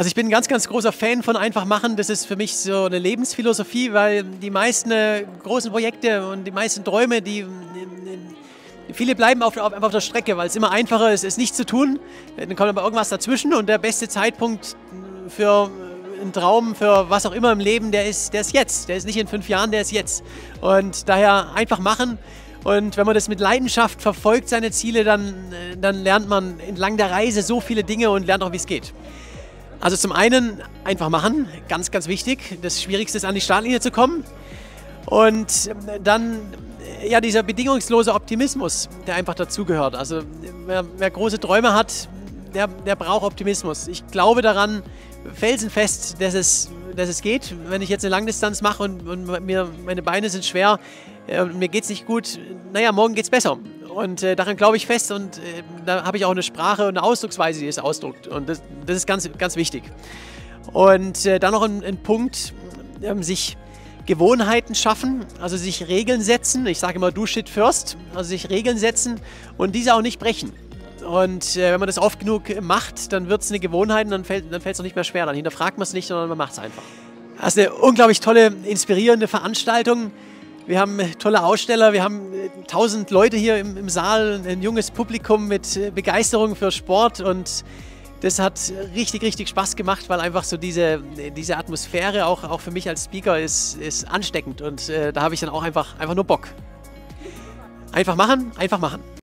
Also ich bin ein ganz, ganz großer Fan von einfach machen. Das ist für mich so eine Lebensphilosophie, weil die meisten großen Projekte und die meisten Träume, viele bleiben einfach auf der Strecke, weil es immer einfacher ist, es nicht zu tun. Dann kommt aber irgendwas dazwischen und der beste Zeitpunkt für einen Traum, für was auch immer im Leben, der ist jetzt. Der ist nicht in 5 Jahren, der ist jetzt. Und daher einfach machen. Und wenn man das mit Leidenschaft verfolgt, seine Ziele, dann lernt man entlang der Reise so viele Dinge und lernt auch, wie es geht. Also zum einen einfach machen, ganz, ganz wichtig. Das Schwierigste ist, an die Startlinie zu kommen. Und dann ja, dieser bedingungslose Optimismus, der einfach dazugehört. Also wer große Träume hat, der braucht Optimismus. Ich glaube daran felsenfest, dass es geht. Wenn ich jetzt eine Langdistanz mache und meine Beine sind schwer und mir geht es nicht gut, naja, morgen geht es besser. Und daran glaube ich fest und da habe ich auch eine Sprache und eine Ausdrucksweise, die es ausdrückt. Und das ist ganz, ganz wichtig. Und dann noch ein Punkt, sich Gewohnheiten schaffen, also sich Regeln setzen. Ich sage immer, do shit first, also sich Regeln setzen und diese auch nicht brechen. Und wenn man das oft genug macht, dann wird es eine Gewohnheit und dann fällt es auch nicht mehr schwer. Dann hinterfragt man es nicht, sondern man macht es einfach. Das ist eine unglaublich tolle, inspirierende Veranstaltung. Wir haben tolle Aussteller, wir haben 1000 Leute hier im Saal, ein junges Publikum mit Begeisterung für Sport und das hat richtig, richtig Spaß gemacht, weil einfach so diese Atmosphäre auch für mich als Speaker ist ansteckend und da habe ich dann auch einfach nur Bock. Einfach machen, einfach machen.